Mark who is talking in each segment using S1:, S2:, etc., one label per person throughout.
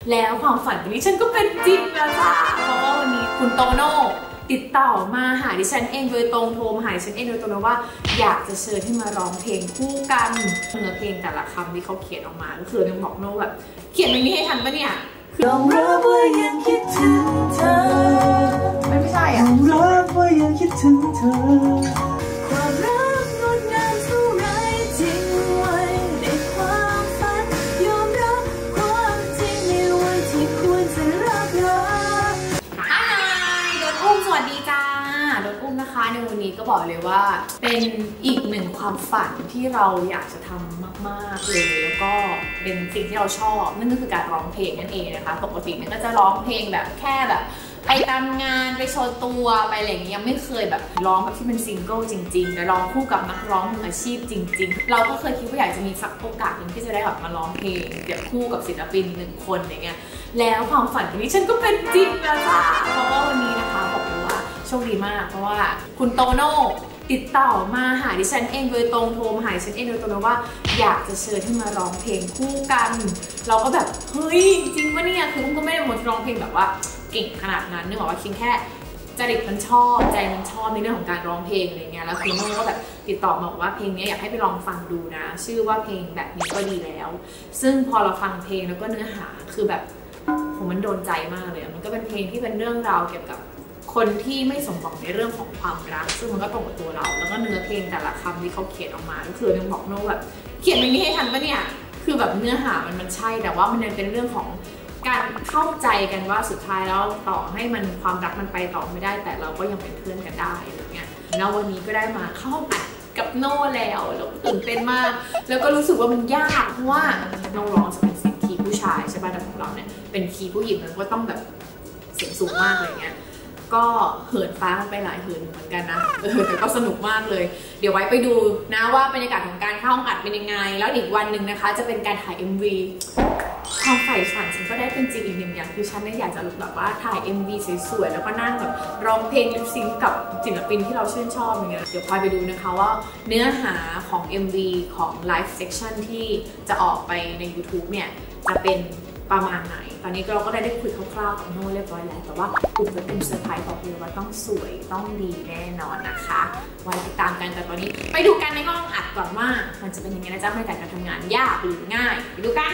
S1: แล้วความฝันของดิฉันก็เป็นจริงแล้วจ้าเพราะว่าวันนี้คุณโตโน่ติดต่อมาหาดิฉันเองโดยตรงโทรมาหาดิฉันเองโดยตรงว่าอยากจะเชิญให้มาร้องเพลงคู่กันเนื้อเพลงแต่ละคำที่เขาเขียนออกมาก็คือยังบอกโน่แบบเขียนเพลงนี้ให้ทันปะเนี่ยยอมรับว่ายังคิดถึงเธอไม่ใช่อ่ะยอมรับว่ายังคิดถึงเธอความรักงดงามเท่าไรจริงไว้ในความฝันยอมรับความจริงในวันที่ควรจะรับรักโดนอุ้มสวัสดีจ้าโดนอุ้มนะคะในวันนี้ก็บอกเลยว่าเป็นอีกหนึ่งความฝันที่เราอยากจะทำมากๆเลยแล้วก็เป็นสิ่งที่เราชอบนั่นก็คือการร้องเพลงนั่นเองนะคะปกติเนี่ยก็จะร้องเพลงแบบแค่แบบไปตามงานไปโชว์ตัวไปอะไรอย่างเงี้ยยังไม่เคยแบบร้องแบบที่เป็นซิงเกิลจริงๆแต่ร้องคู่กับนักร้องมืออาชีพจริงๆเราก็เคยคิดว่าอยากจะมีสักโอกาสหนึ่งที่จะได้แบบมาร้องเพลงเดี่ยวคู่กับศิลปินหนึ่งคนอย่างเงี้ยแล้วความฝันของนี้ฉันก็เป็นจริงแล้วจ้าเพราะว่าวันนี้นะคะบอกเลยว่าโชคดีมากเพราะว่าคุณโตโน่ติดต่อมาหาดิฉันเองโดยตรงโทรมาหาดิฉันเองโดยตรงว่าอยากจะเชิญให้มาร้องเพลงคู่กันเราก็แบบเฮ้ยจริงปะเนี่ยคืออุ้มก็ไม่ได้มาร้องเพลงแบบว่าเก่งขนาดนั้นนึกว่าคิดแค่จริตมันชอบใจมันชอบในเรื่องของการร้องเพลงอะไรเงี้ยแล้วคือโน่ก็แบบติดต่อมาบอกว่าเพลงนี้อยากให้ไปลองฟังดูนะชื่อว่าเพลงแบบนี้ก็ดีแล้วซึ่งพอเราฟังเพลงแล้วก็เนื้อหาคือแบบผมมันโดนใจมากเลยมันก็เป็นเพลงที่เป็นเรื่องราวเกี่ยวกับคนที่ไม่สมหวังในเรื่องของความรักซึ่งมันก็ตรงกับตัวเราแล้วก็เนื้อเพลงแต่ละคำที่เขาเขียนออกมาก็คือยังบอกโน่แบบเขียนเพลงนี้ให้ทันปะเนี่ยคือแบบเนื้อหามันใช่แต่ว่ามันยังเป็นเรื่องของการเข้าใจกันว่าสุดท้ายแล้วต่อให้มันความรักมันไปต่อไม่ได้แต่เราก็ยังเป็นเพื่อนกันได้อะไรเงี้ยแล้ววันนี้ก็ได้มาเข้าอัดกับโน่แล้วตื่นเต้นมากแล้วก็รู้สึกว่ามันยากเพราะว่าโน่ร้องจะเป็นเสียงคีย์ผู้ชายใช่ป่ะแต่ของเราเนี่ยเป็นคีย์ผู้หญิงมันก็ต้องแบบเสียงสูงมากอะไรเงี้ยก็เหินฟ้ามันไปหลายเหินเหมือนกันนะแต่ก็สนุกมากเลยเดี๋ยวไว้ไปดูนะว่าบรรยากาศของการเข้าห้องอัดเป็นยังไงแล้วอีกวันหนึ่งนะคะจะเป็นการถ่าย MV ความใฝ่ฝันฉันก็ได้เป็นจริงอีกหนึ่งอย่างคือฉันเนี่ยอยากจะแบบว่าถ่าย MV สวยๆแล้วก็นั่งแบบร้องเพลงลิปซิงค์กับศิลปินที่เราชื่นชอบอย่างเงี้ยเดี๋ยวคอยไปดูนะคะว่าเนื้อหาของ MV ของ Live Section ที่จะออกไปใน YouTube เนี่ยจะเป็นประมาณไหนตอนนี้เราก็ได้คุยคร่าวๆกับโน่เรียบร้อยแล้วแต่ว่าคุณจะเป็นเซอร์ไพรส์บอกเลยว่าต้องสวยต้องดีแน่นอนนะคะไว้ติดตามกันแต่ตอนนี้ไปดูกันในห้องอัดก่อนว่ามันจะเป็นยังไงนะจ๊ะบรรยากาศการทำงานยากหรือง่ายไปดูกัน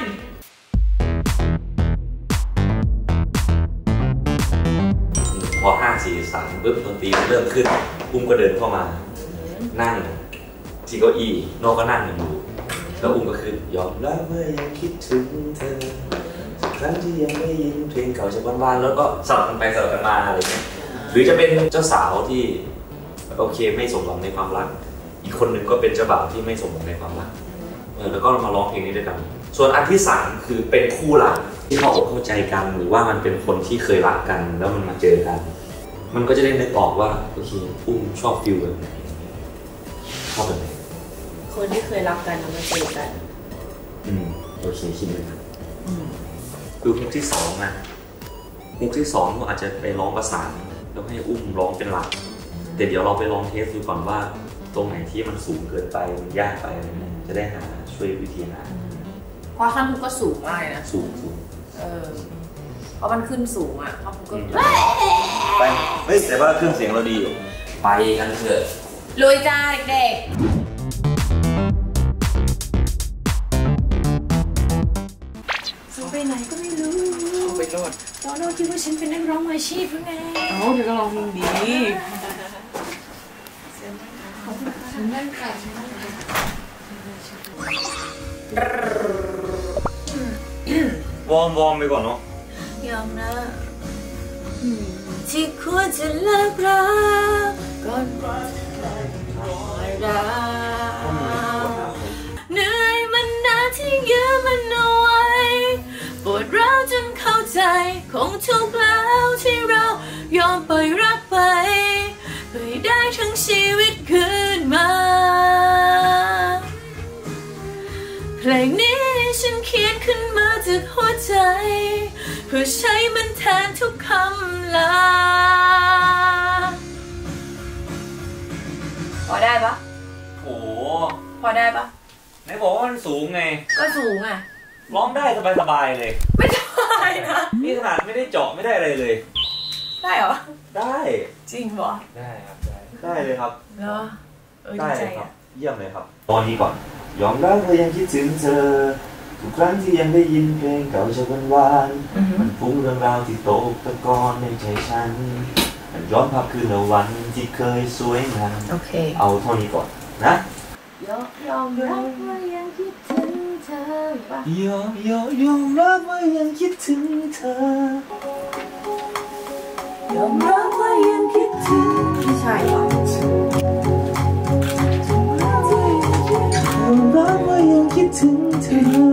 S2: พอ5 4 3ปุ๊บดนตรีเริ่มขึ้นอุ้มก็เดินเข้ามานั่งที่เก้าอี้โน่ก็นั่งอยู่แล้วอุ้มก็ขึ้นยอมรับเมื่อยังคิดถึงเธอครั้งที่ยังไม่ยินเพลงเก่าจากบ้านๆแล้วก็สลับกันไปสลับกันมาอะไรเงี้ยหรือจะเป็นเจ้าสาวที่โอเคไม่สมหวังในความรักอีกคนหนึ่งก็เป็นเจ้าบ่าวที่ไม่สมหวังในความรักแล้วก็มาร้องเพลงนี้ด้วยกันส่วนอันที่3คือเป็นคู่รักที่เข้าอกเข้าใจกันหรือว่ามันเป็นคนที่เคยรักกันแล้วมันมาเจอกันมันก็จะได้นึกออกว่าโอเคอุ้มชอบฟิลแบบไหนชอบแบบไหน
S1: คนที่เคยรักกันแล้วมาเจอกัน
S2: โอเคคิดเลยครับดูฮุกที่2นะฮุกที่2ก็อาจจะไปร้องประสานแล้วให้อุ้มร้องเป็นหลักแต่เดี๋ยวเราไปลองเทสดูก่อนว่าตรงไหนที่มันสูงเกินไปมันยากไปจะได้หาช่วยวิธีหา
S1: เพราะข้างฮุกก็สูงมากนะ
S2: สูง
S1: เพราะมันขึ้นสูงอ่ะข้างฮุกก็
S2: ไปเฮ้ยแต่ว่าเครื่องเสียงเราดีอยู่ไปกันเถอะ
S1: ลุยจ้าเด็กๆไปไหนก็ไม่รู้
S3: ไปโลด
S1: ตอนโน้คิดว่าฉันเป็นนักร้องอาชีพหรือไง
S3: เธอก็ร้องเพลงดี
S1: ฉันนั่งค่ะ
S2: วอร์มไปก่อนเนาะ
S1: ยอมนะที่ควรจะเลิกรักก่อนรักเหนื่อยมันนานที่ยื้อมันเอาไว้ปวดร้าวจนเข้าใจคงถูกแล้วที่เรายอมปล่อยรักไปเพื่อได้ทั้งชีวิตคืนมาเพลงนี้ฉันเขียนขึ้นมาจากหัวใจเพื่อใช้มันแทนทุกคำลาพอได้ปะ
S2: โอ้
S1: พอได้ปะ
S2: ไหนบอกว่ามันสูงไง
S1: ก็สูงอ่ะ
S2: ร้องได้สบายๆเลย
S1: ไม่ได้นะ
S2: เจาะไม่ได้อะไรเลย
S1: ได้เหรอ
S2: ได้
S1: จริงเหรอ
S2: ได้ครับได้เลยครับ
S1: เหรอ
S2: ได้ครับเยี่ยมเลยครับตอนนี้ก่อนยอมรับว่ายังคิดถึงเธอทุกครั้งที่ยังได้ยินเพลงเก่าจากวันวานมันฟุ้งเรื่องราวที่ตกตะกอนในใจฉันมันย้อนภาพคืนวันที่เคยสวยงาม
S1: โอเค
S2: เอาเท่านี้ก่อนนะ
S1: ยอมรับว่ายังคิดถึงเธ
S2: อยอมรับว่ายังคิดถึงเธอย
S1: อมรับว่ายังคิดถึงไม่ใช่หร
S2: อยอมรับว่ายังคิดถึงเธ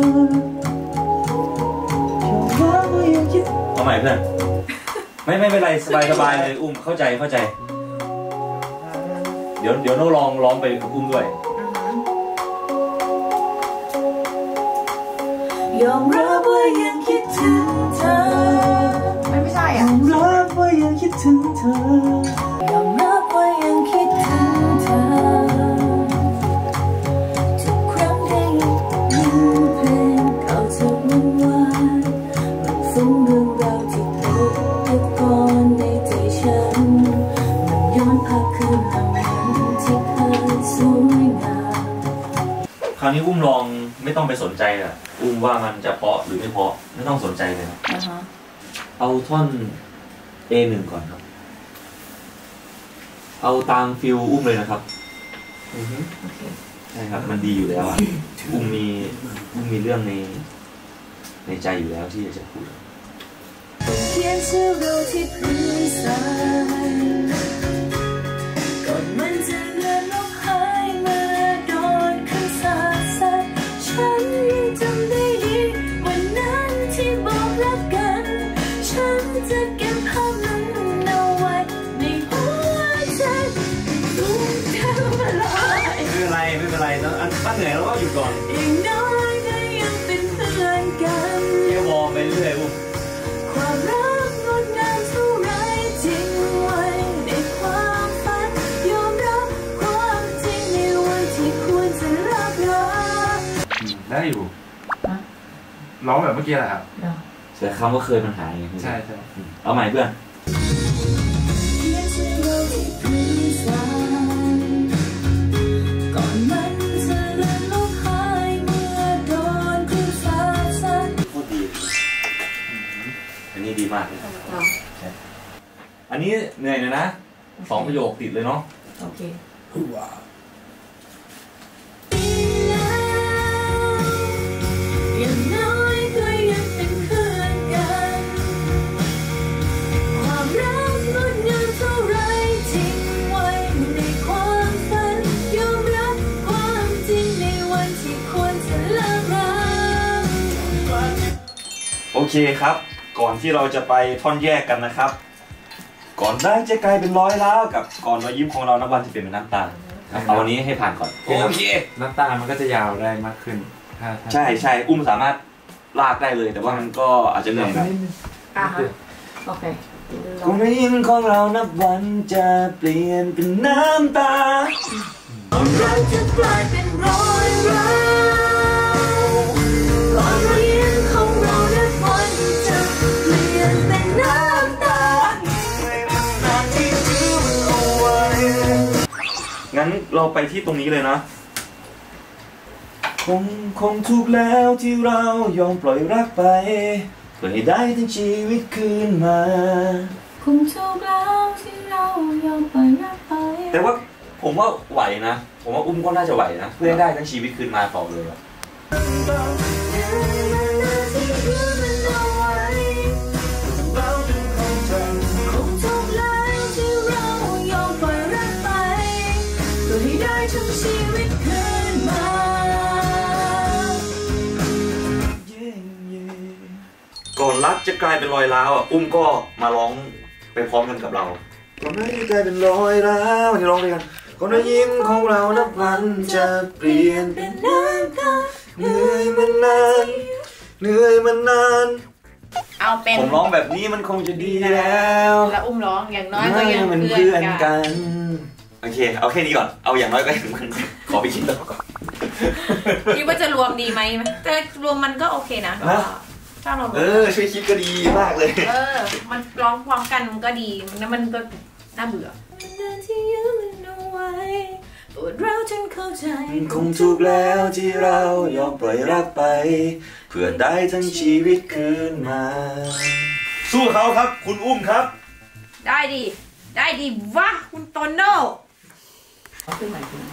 S2: อเอาใหม่เพื่อนไม่เป็นไรสบายเลยอุ้มเข้าใจเดี๋ยวโน้ร้องไปกับอุ้มด้วย
S1: ยอมรับว่ายังคิดถึงเธอไม่ใช่อ่ะ
S2: ยอมรับว่ายังคิดถึงเธอย
S1: อมรับว่ายังคิดถึงเธอทุกครั้งได้ยินเพลงเก่าจากวันวานมันฟุ้งเรื่องราวที่ตกตะกอนในใจฉันมันย้อนภาพคืนวันที่เคยสวยงาม
S2: คราวนี้อุ้มลองไม่ต้องไปสนใจอ่ะอุ้มว่ามันจะเพาะหรือไม่เพาะไม่ต้องสนใจเลยเอาท่อน A1 ก่อนครับเอาตามฟิลอุ้มเลยนะครับใช่ครับมันดีอยู่แล้วอ่ะอุ้มมีเรื่องในใจอยู่แล้วที่จะพูด
S1: เขียนชื่อเราที่พื้นทรายก่อนมันจะเลือนลบหายเมื่อโดนคำสาปแช่งฉันยังจำได้ดีวันนั้นที่บอกรักกันฉันจะเก็บภาพนั้นเอาไว้ในหัวใจทุกเท่าไร
S2: ไม่เป็นไรแล้วถ้าเหนื่อยเราก็หยุดก่อน
S1: อย่างน้อยก็ยังเป็นเพื่อนกัน
S2: แค่วอร์มไปเรื่อยอุ้ม
S1: ความรักงดงามเท่าไรจริงไว้ในความฝันยอมรับความจริงในวันที่ควรจะรัก
S4: ได้อยู่ร้องแบบเมื่อกี้แหละครับ
S2: แต่คำว่าเคยมันหาย
S4: ใช่
S2: เอาใหม่เพื่อนอันนี้ดีมากเลยอันนี้เหนื่อยนะ2 ประโยคติดเลยเนาะ
S1: โอเคอย่างน้อยก็ยังเป็นเพื่อนกันความรักงดงามเท่าไรทิ้งไว้ในความฝันยอมรับความจริงในวันที่ควรจะเลิกรัก
S2: โอเคครับก่อนที่เราจะไปท่อนแยกกันนะครับก่อนได้จะกลายเป็นร้อยแล้วกับก่อนรอยยิ้มของเรานับวันจะเปลี่ยนเป็นน้ำตาเอาวันนี้ให้ผ่านก่อนโอเค
S4: น้ำตามันก็จะยาวได้มากขึ้น
S2: ใช่อุ้มสามารถลากได้เลยแต่ว่ามันก็อาจจะเหนื่อยหน่อย
S1: โอเค
S2: รอยยิ้มของเรานับวันจะเปลี่ยนเป็นน้ำตา
S1: เราจะกลายเป็นร้อยร้าวก่อนรอยยิ้มของเรานับวันจะเปลี่ยนเป็นน้ำตา
S2: งั้นเราไปที่ตรงนี้เลยนะคงถูกแล้วที่เรายอมปล่อยรักไปเพื่อให้ได้ทั้งชีวิตคืนมา
S1: คงถูกแล้วที่เรายอมปล่อยรักไป
S2: แต่ว่าผมว่าไหวนะผมว่าอุ้มก็น่าจะไหวนะเพื่อให้ได้ทั้งชีวิตคืนมาต่อเลยก่อนรักจะกลายเป็นรอยร้าวอ่ะอุ้มก็มาร้องไปพร้อมกันกับเราก่อนรักจะกลายเป็นรอยร้าวที่ร้องด้วยกันก่อนรอยยิ้มของเรานับวันจะเปลี่ยนเป็นน้ำตาเหนื่อยมานาน
S1: เอาเป็น
S2: ผมร้องแบบนี้มันคงจะดีแล้ว
S1: แล้วอุ้มร้องอย่างน้อยก็ยังเป็นเพื่อนกัน
S2: โอเคเอาแค่นี้ก่อนเอาอย่างน้อยก็ยังมันขอไปคิดต่อก่อน
S1: คิดว่าจะรวมดีไหมแต่รวมมันก็โอเคนะถ้าเรา
S2: ช่วยคิดก็ดีมากเลย
S1: มันร้องพร้อมกันมันก็ดีแล้วมันก็น่าเบื่อที่ยืมมันเอาไว้ปวดร้าวจนเข้าใจ
S2: คงถูกแล้วที่เรายอมปล่อยรักไปเพื่อได้ทั้งชีวิตคืนมาสู้เขาครับคุณอุ้มครับ
S1: ได้ดีวะคุณโตโน่เอาขึ้นใหม่คุณ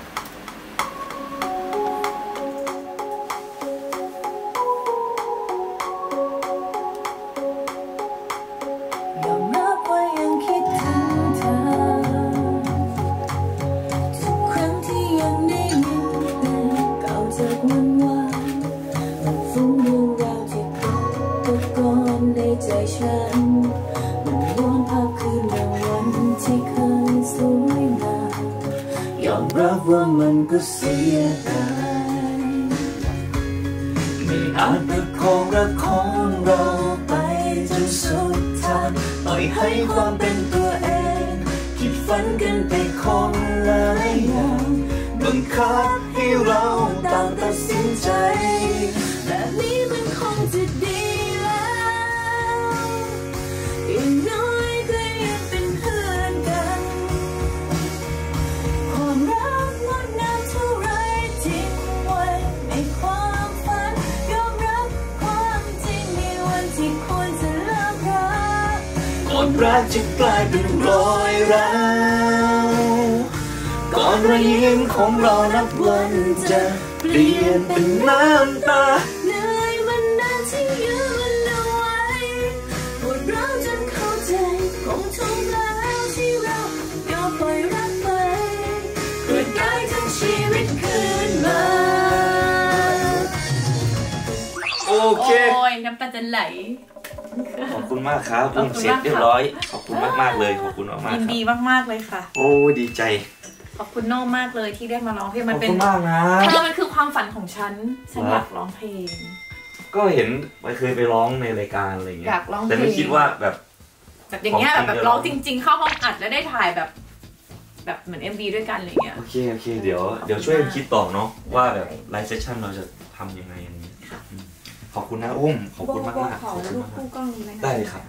S2: รับว่ามันก็เสียดายไม่อาจประคองรักของเราไปจนสุดทางปล่อยให้ความเป็นตัวเองคิดฝันกันไปคนละอย่างบังคับให้เราต่างตัดสินใจแบบนี้มันคงจะดีแล้วอย่างน้อยก็ยังเป็นเพื่อนกันความรักงดงามเท่าไรทิ้งไว้ในความฝันยอมรับความจริงในวันที่ควรจะเลิกรักก่อนรักจะกลายเป็นรอยร้าวก่อนรอยยิ้มของเรานับวันจะเปลี่ยนเป็นน้ำตาเหนื่อยมันนานที่ยื้อมันเอาไว้ปวดร้าวจนเข้าใจคงถูกแล้วที่เรายอมปล่อยรักไปเพื่อได้ทั้งชีวิตคืนมาโอเค
S1: โอ้ยน้ำตาจะไหล
S2: ขอบคุณมากครับอุ้มเสร็จเรียบร้อยขอบคุณมากๆเลยขอบคุณมากๆ
S1: ยินดีมากๆเลยค่ะ
S2: โอ้ดีใจ
S1: ขอบคุณโน่มากเลยที่ได้มาร้องเพลงมัน
S2: เป็นมากนะ
S1: มันคือความฝันของฉันอยากร้องเพลง
S2: ก็เห็นเคยไปร้องในรายการอะไรเงี้ย
S1: อยากร้องเพลง
S2: แต่ไม่คิดว่าแบบ
S1: อย่างเงี้ยแบบร้องจริงๆเข้าห้องอัดแล้วได้ถ่ายแบบเหมือน MV ด้วยกันอะไรเงี้ย
S2: โอเคเดี๋ยวช่วยคิดต่อเนาะว่าแบบไลฟ์เซสชั่นเราจะทำยังไงอย่างนี้ขอบคุณนะอุ้มขอบคุณมากๆขอบคุณมากๆได้ครับ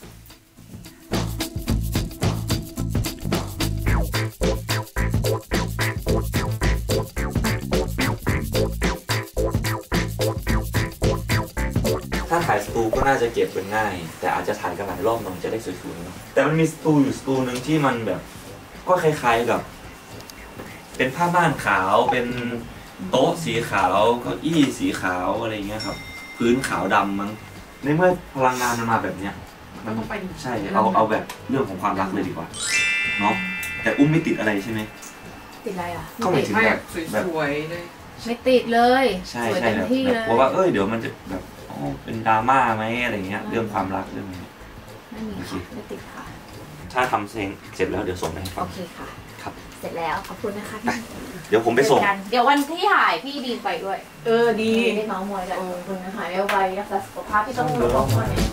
S2: ถ้าถ่ายสตูก็น่าจะเก็บเป็นง่ายแต่อาจจะถ่ายกันหลายรอบมันจะได้สวยๆเนาะแต่มันมีสตูอยู่สตูนึงที่มันแบบก็คล้ายๆกับเป็นผ้าม่านขาวเป็นโต๊ะสีขาวเก้าอี้สีขาวอะไรเงี้ยครับพื้นขาวดำมั้งในเมื่อพลังงานมันมาแบบเนี้ยมันต้องไปใช่เอาแบบเรื่องของความรักเลยดีกว่าเนาะแต่อุ้มไม่ติดอะไรใช่ไหม
S1: ติดอะไรอ่ะ
S2: ก็ไม่ติดแบบ
S3: สวยๆเลย
S1: ไม่ติดเลย
S2: ใช่แบบเพราะว่าเดี๋ยวมันจะแบบเป็นดราม่าไหมอะไรเงี้ยเรื่องความรักเรื่องนี้
S1: ไม่มีค่ะไม่ติดค่ะ
S2: ถ้าทำเสร็จแล้วเดี๋ยวส่งให้ฟัง
S1: โอเคค่ะ
S2: ครับ
S1: เสร็จแล้วขอบคุณนะคะ
S2: เดี๋ยวผมไปส่ง
S1: เดี๋ยววันที่ถ่ายพี่ดีไปด้วย
S3: ดี
S1: ได้เมาส์มอยกันขอบคุณนะคะเดี๋ยวไปรักษาสุขภาพที่ต้องดูทุกคน